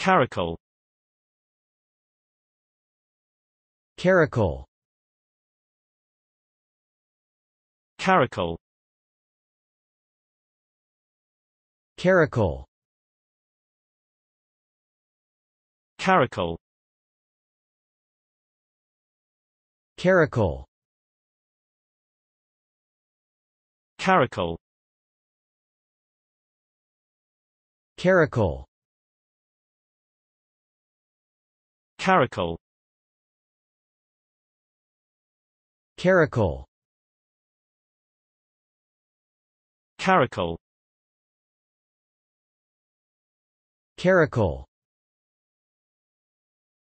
caracole, caracole, caracole, caracole, caracole, caracole, caracole, caracole, caracole, caracole, caracole, caracole,